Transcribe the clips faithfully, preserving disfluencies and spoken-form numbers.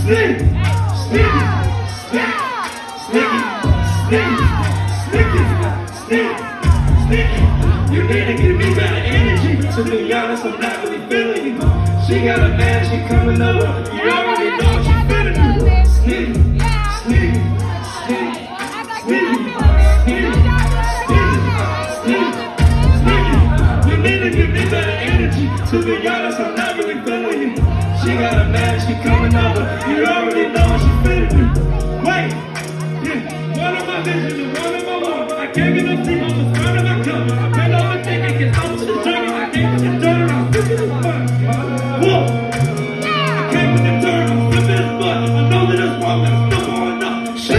Sneak, sneaky, sneak, sneaky, sneak, sneaky, sneak, sneaky. You need to give me better energy. To be honest, I'm not really feeling you. She got a man, she coming over. You already know what she finna do. Sneaky, sneaky, sneaky, sneaky, sneaky, sneaky, sneaky. You need to give me better energy. To be honest, I'm not really feeling you. She got a man, she coming over. You already know what she finna do. Wait, yeah, one of my visions and one of my wants. I can't get no sleep, I'm just running my cup. I've been overthinking, cause I'm just drinking. I can't put the dirt on, I'm flipping this butt. Whoa, I can't put the dirt on, I'm flipping this butt. I know that it's wrong, but I'm still going up. Shit,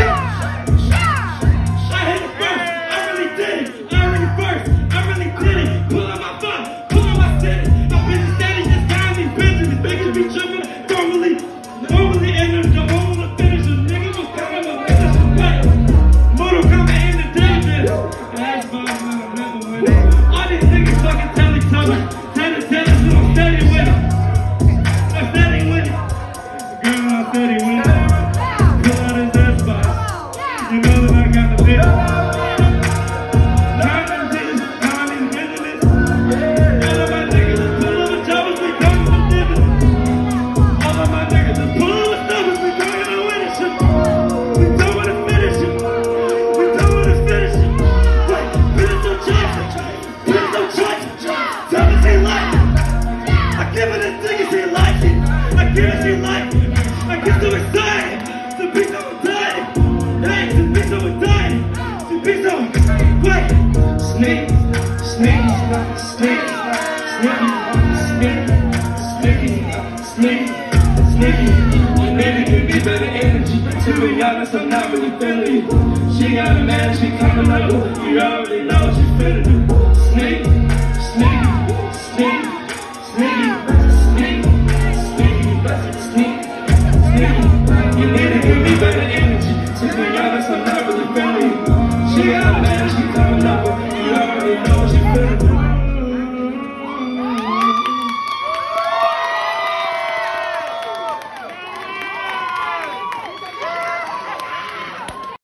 I hit it first, I really did it. I really first, I really did it. Pull out my fun, pull out my city. My bitch steady, just got me busy. This bitch be tripping, normally, normally in the home to finish a nigga was coming to finish a fight. Mortal Kombat in the David. That's fine, man, I'm never winning. All these niggas fucking tell each other, tell the tell us, I'm steady with it. I'm steady with it. Girl, I'm steady with it. Pull out his dead spot. You know that I got the bitch. Diamond business, diamond business. All of my niggas is pull over jobbers, we come to dividends. All of my niggas is pull over stuffers, we come to win it shit. We don't wanna finish it. We don't wanna finish it. Wait, finish no choice. Finish no choice. Tell me he like it. I give it a thing if he like it. I give it he like it. I get so excited. To be so excited. Hey, to be so excited. To be so wait. Sneak, sneak, sneak, sneaky, sneak, sneaky, sneak, sneaky. You need to give me better energy. To be honest, I'm not really feeling you. She got a man, she coming over. You already know what she finna do. Sneak, sneak, sneak, sneaky, sneak, sneaky, sneak, sneaky. You need to give me better energy. To be honest, I'm not really feeling you. She got a man, she coming over. You already know what she finna do.